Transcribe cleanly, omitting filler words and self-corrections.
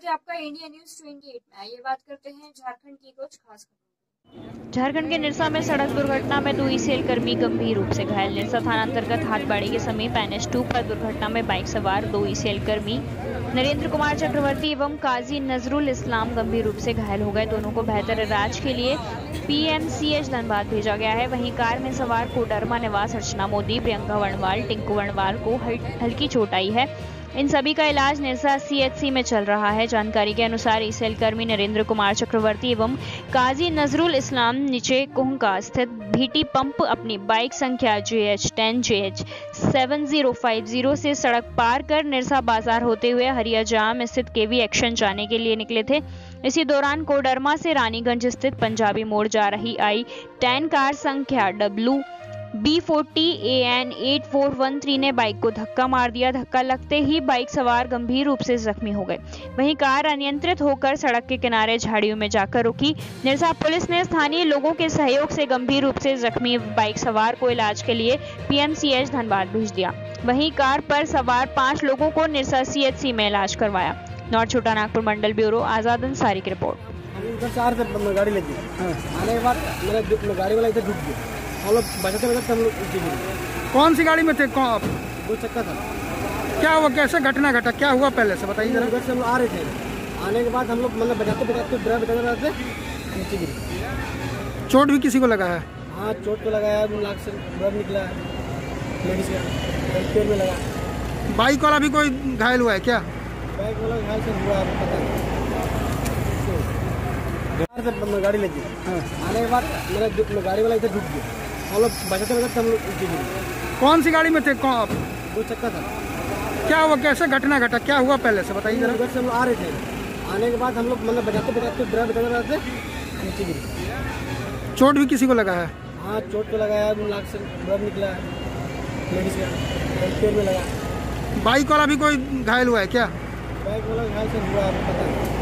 स्वागत है आपका इंडिया न्यूज 28 में। आइए बात करते हैं झारखंड की कुछ खास खबरों। झारखंड के निरसा में सड़क दुर्घटना में 2 ईसीएल कर्मी गंभीर रूप से घायल। निरसा थाना अंतर्गत हाथबाड़ी के समीप NH2 पर दुर्घटना में बाइक सवार 2 ईसीएल कर्मी नरेंद्र कुमार चक्रवर्ती एवं काजी नजरुल इस्लाम गंभीर रूप से घायल हो गए। दोनों को बेहतर इलाज के लिए PMCH धनबाद भेजा गया है। वहीं कार में सवार कोडरमा निवास अर्चना मोदी, प्रियंका वर्णवाल, टिंकू वर्णवाल को हल्की चोट आई है। इन सभी का इलाज निरसा CHC में चल रहा है। जानकारी के अनुसार ईसीएल कर्मी नरेंद्र कुमार चक्रवर्ती एवं काजी नजरुल इस्लाम नीचे कोहंका स्थित VT पंप अपनी बाइक संख्या JH10 JH 7050 से सड़क पार कर निरसा बाजार होते हुए हरिया जाम स्थित KV एक्शन जाने के लिए निकले थे। इसी दौरान कोडरमा से रानीगंज स्थित पंजाबी मोड़ जा रही I-10 कार संख्या WB40 AN 8413 ने बाइक को धक्का मार दिया। धक्का लगते ही बाइक सवार गंभीर रूप से जख्मी हो गए। वहीं कार अनियंत्रित होकर सड़क के किनारे झाड़ियों में जाकर रुकी। निरसा पुलिस ने स्थानीय लोगों के सहयोग से गंभीर रूप से जख्मी बाइक सवार को इलाज के लिए PMCH धनबाद भेज दिया। वहीं कार पर सवार 5 लोगों को निरसा CHC में इलाज करवाया। नॉर्थ छोटा नागपुर मंडल ब्यूरो आजाद अंसारी की रिपोर्ट। गाड़ी लगी आने के बाद मेरा गाड़ी वाला इधर रुक गया। हम लोग बचाते हम लोग। कौन सी गाड़ी में थे? कौन आप? 2 चक्का था। क्या हुआ, कैसे घटना घटा, क्या हुआ पहले से बताइए जरा। उधर से हम लोग आ रहे थे। आने के बाद हम लोग मतलब बचाते ड्राइव बचाते नीचे गिरे। चोट भी किसी को लगा है? हाँ, चोट तो लगाया, नाक से ब्लड निकला है, लेडीज का पेट में लगा। बाइक वाला भी कोई घायल हुआ है क्या? बाइक वाला घायल से हुआ है, पता नहीं। गाड़ी लगी आने के बाद मेरा गाड़ी वाला इधर रुक गया। हम लोग बचाते हम लोग नीचे गिरे। कौन सी गाड़ी में थे? कौन आप? 2 चक्का था। क्या हुआ, कैसे घटना घटा, क्या हुआ पहले से बताइए जरा। उधर से हम लोग आ रहे थे। आने के बाद हम लोग मतलब बचाते ड्राइव बचाते नीचे गिरे। चोट भी किसी को लगा है? हाँ, चोट तो लगाया, नाक से ब्लड निकला है, लेडीज का पेट में लगा। बाइक वाला भी कोई घायल हुआ है क्या? बाइक वाला घायल से हुआ है, पता नहीं।